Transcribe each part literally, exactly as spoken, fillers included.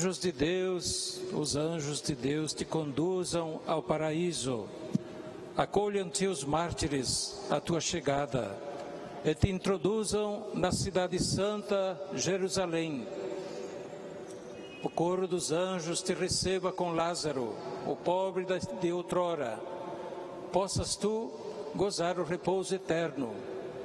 anjos de Deus, os anjos de Deus te conduzam ao paraíso. Acolham-te os mártires à tua chegada e te introduzam na cidade santa, Jerusalém. O coro dos anjos te receba com Lázaro, o pobre de outrora. Possas tu gozar o repouso eterno.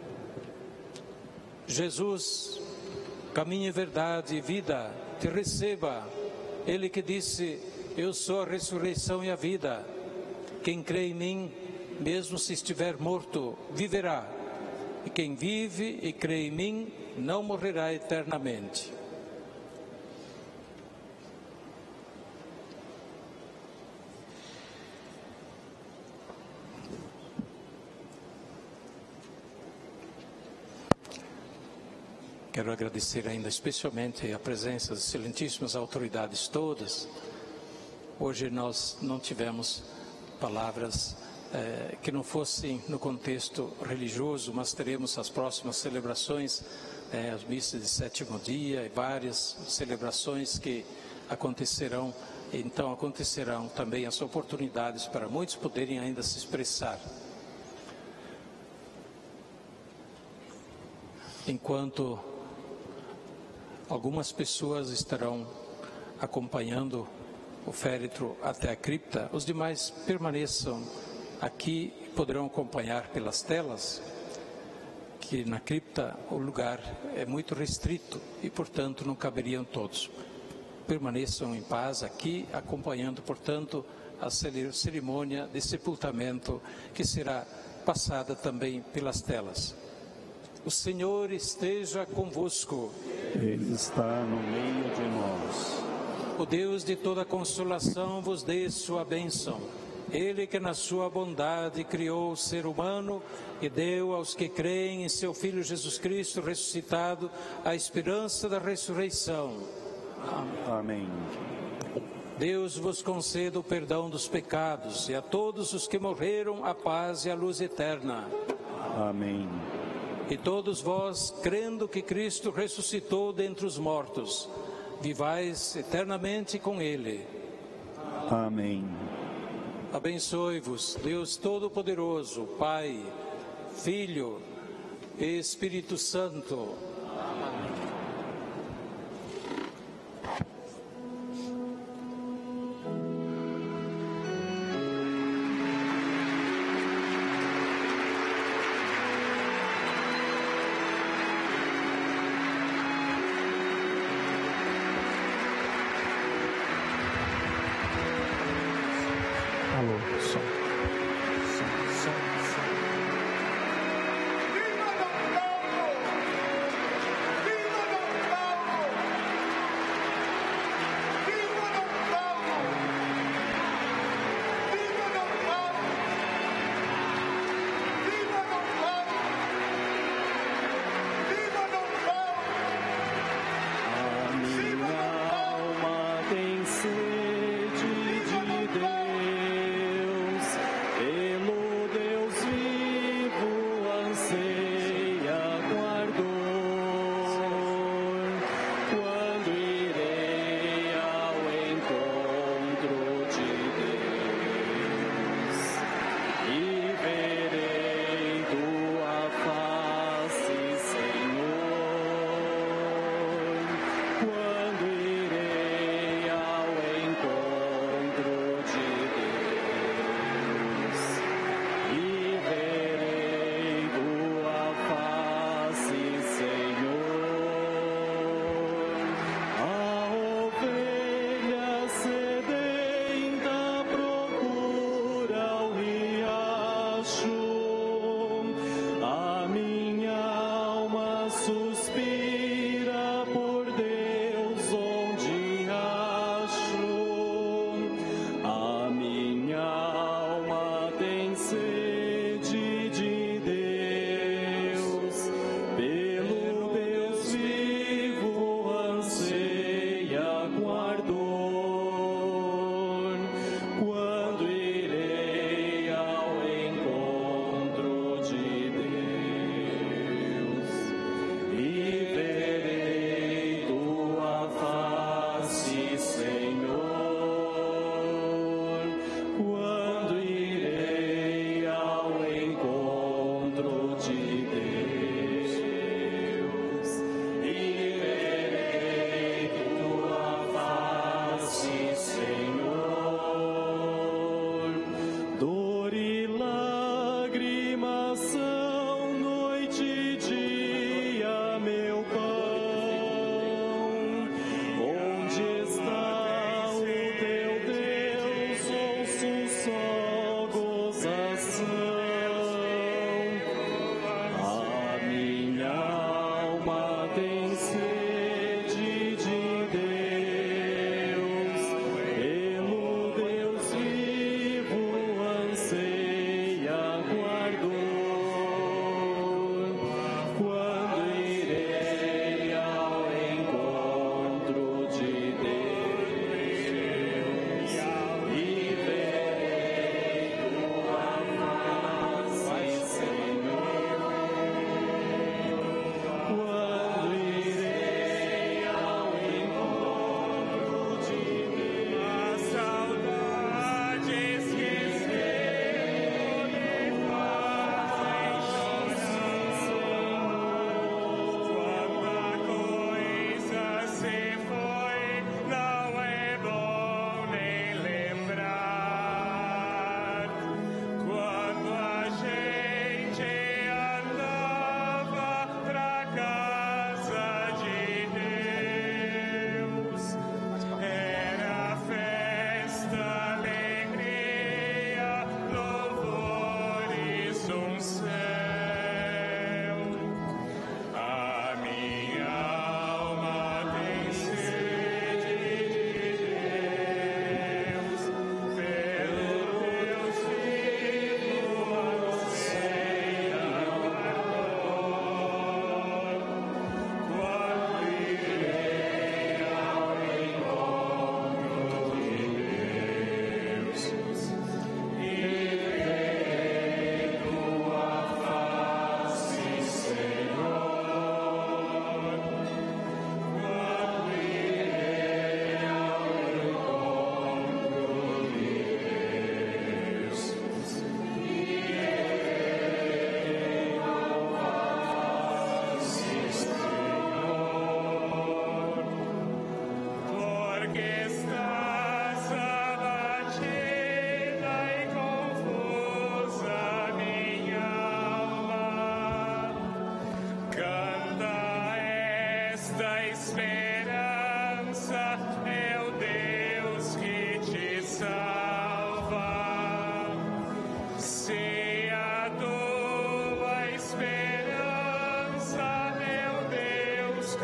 Jesus, caminho, verdade e vida, te receba. Ele que disse: eu sou a ressurreição e a vida. Quem crê em mim, mesmo se estiver morto, viverá. E quem vive e crê em mim, não morrerá eternamente. Quero agradecer ainda especialmente a presença das excelentíssimas autoridades todas. Hoje nós não tivemos palavras eh, que não fossem no contexto religioso, mas teremos as próximas celebrações, eh, as missas de sétimo dia e várias celebrações que acontecerão. Então acontecerão também as oportunidades para muitos poderem ainda se expressar. Enquanto algumas pessoas estarão acompanhando o féretro até a cripta, os demais permaneçam aqui e poderão acompanhar pelas telas, que na cripta o lugar é muito restrito e, portanto, não caberiam todos. Permaneçam em paz aqui, acompanhando, portanto, a cerimônia de sepultamento, que será passada também pelas telas. O Senhor esteja convosco. Ele está no meio de nós. O Deus de toda consolação vos dê sua bênção. Ele que na sua bondade criou o ser humano e deu aos que creem em seu Filho Jesus Cristo ressuscitado a esperança da ressurreição. Amém. Deus vos conceda o perdão dos pecados e a todos os que morreram a paz e a luz eterna. Amém. E todos vós, crendo que Cristo ressuscitou dentre os mortos, vivais eternamente com Ele. Amém. Abençoe-vos, Deus Todo-Poderoso, Pai, Filho e Espírito Santo. Alô, som. Som, som, som.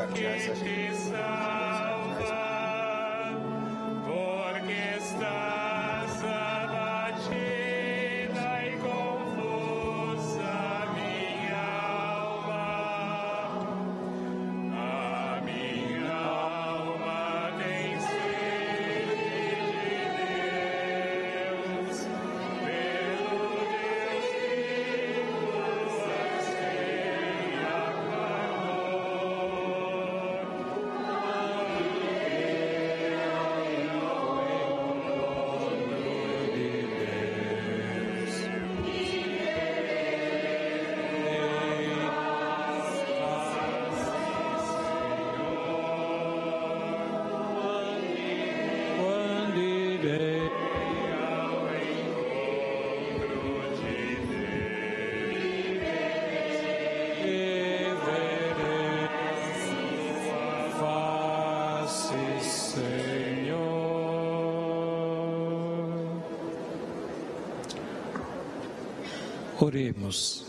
Oremos.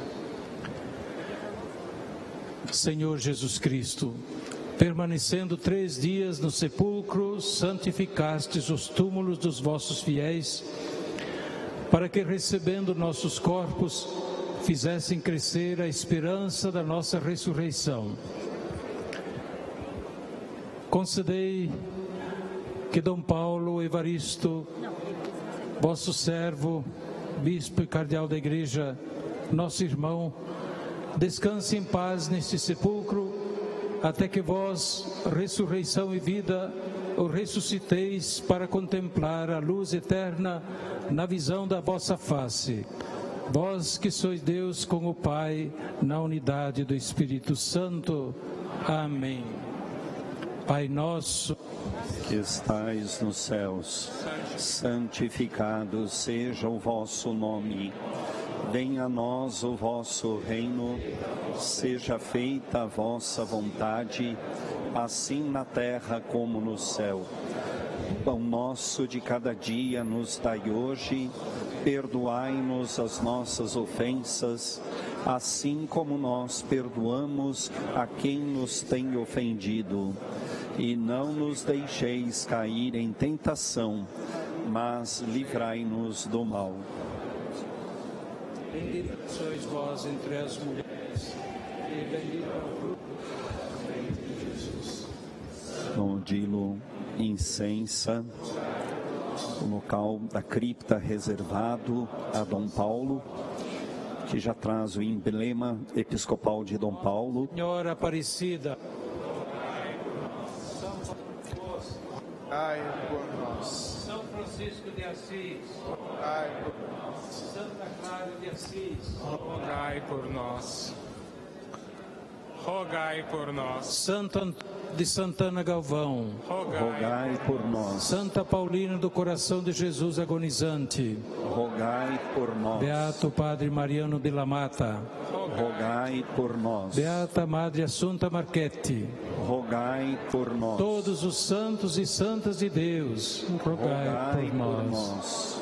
Senhor Jesus Cristo, permanecendo três dias no sepulcro, santificastes os túmulos dos vossos fiéis, para que, recebendo nossos corpos, fizessem crescer a esperança da nossa ressurreição. Concedei que Dom Paulo Evaristo, vosso servo, Bispo e Cardeal da Igreja, nosso irmão, descanse em paz neste sepulcro, até que vós, ressurreição e vida, o ressusciteis para contemplar a luz eterna na visão da vossa face. Vós que sois Deus com o Pai, na unidade do Espírito Santo. Amém. Pai nosso, que estais nos céus, santificado seja o vosso nome. Venha a nós o vosso reino, seja feita a vossa vontade, assim na terra como no céu. O pão nosso de cada dia nos dai hoje, perdoai-nos as nossas ofensas, assim como nós perdoamos a quem nos tem ofendido. E não nos deixeis cair em tentação, mas livrai-nos do mal. Bendita sois vós entre as mulheres, e bendito é o fruto do ventre de Jesus. Odilo incensa o local da cripta reservado a Dom Paulo, que já traz o emblema episcopal de Dom Paulo. Senhora Aparecida, ai por nós. São Francisco de Assis, Ai por nós. Santa Clara de Assis, Rogai por nós. Rogai por nós. Santo Antônio de Santana Galvão, Rogai por nós. Santa Paulina do Coração de Jesus Agonizante, Rogai por nós. Beato Padre Mariano de la Mata, Rogai por nós. Beata Madre Assunta Marchetti, Rogai por nós. todos os santos e santas de Deus, rogai, Rogai por nós. por nós.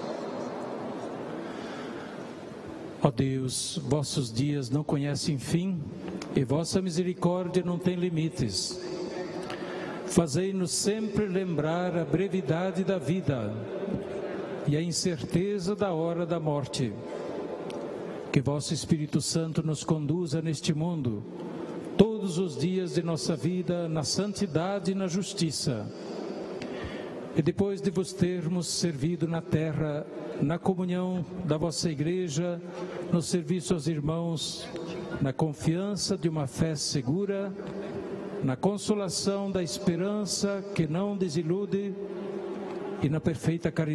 Ó Deus, vossos dias não conhecem fim e vossa misericórdia não tem limites. Fazei-nos sempre lembrar a brevidade da vida e a incerteza da hora da morte. Que vosso Espírito Santo nos conduza neste mundo, todos os dias de nossa vida, na santidade e na justiça. E depois de vos termos servido na terra, na comunhão da vossa Igreja, no serviço aos irmãos, na confiança de uma fé segura, na consolação da esperança que não desilude e na perfeita caridade,